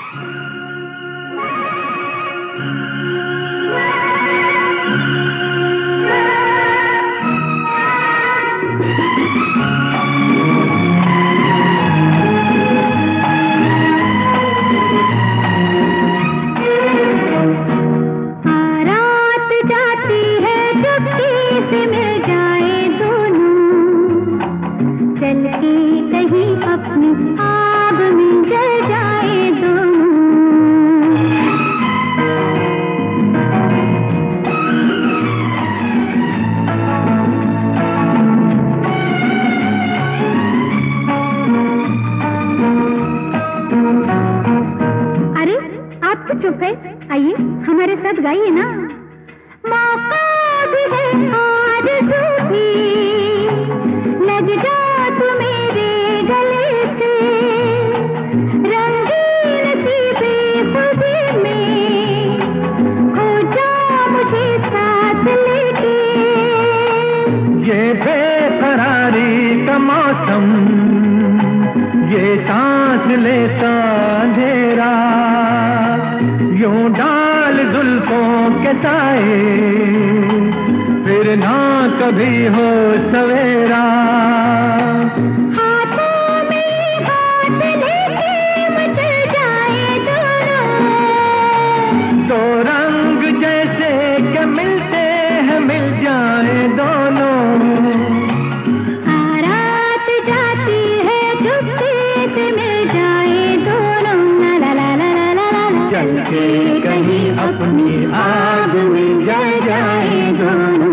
चुप है, आइए हमारे साथ गाइए ना। मौका भी है आरज़ू भी, लग जा तू मेरे गले से, रंगीन सी बेखुदी में खो जा मुझे साथ लेके। ये बेकरारी का मौसम, ये सांस लेता अंधेरा, यूं डाल जुल्फों के साए, फिर ना कभी हो सवेरा। हाथों में हाथ लेके मचल जाए दोनों, दो रंग जैसे के मिलते हैं मिल जाए दोनों। रात जाती है चुपके से मिल जाए दोनों, ला ला ला ला ला ला। चल के कहीं अपनी आग में जल जाए दोनों।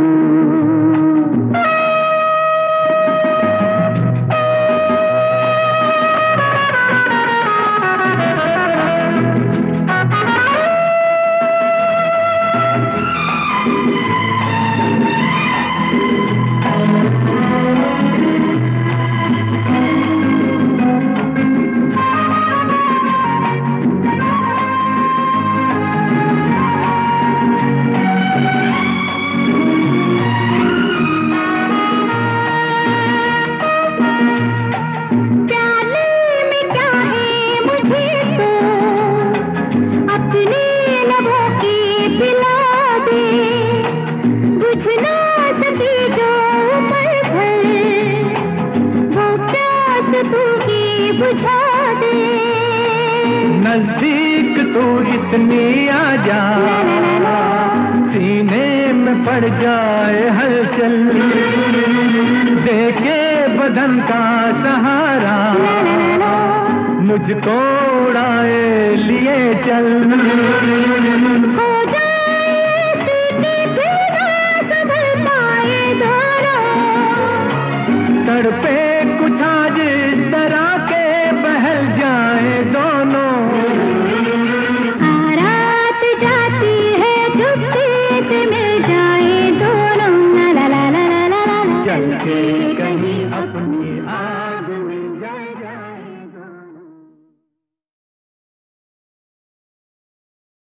नजदीक तू इतनी आ जा, सीने में पड़ जाए हलचल, देके बदन का सहारा, मुझको उड़ाए लिए चल। हो जाए सीटी फिर ना संभल पाए दोनों, तड़पे कुछ आज इस तरह के बहल जाए दोनों। रात जाती है चुपके से मिल जाए दोनों, ला ला ला ला ला ला। चल के कहीं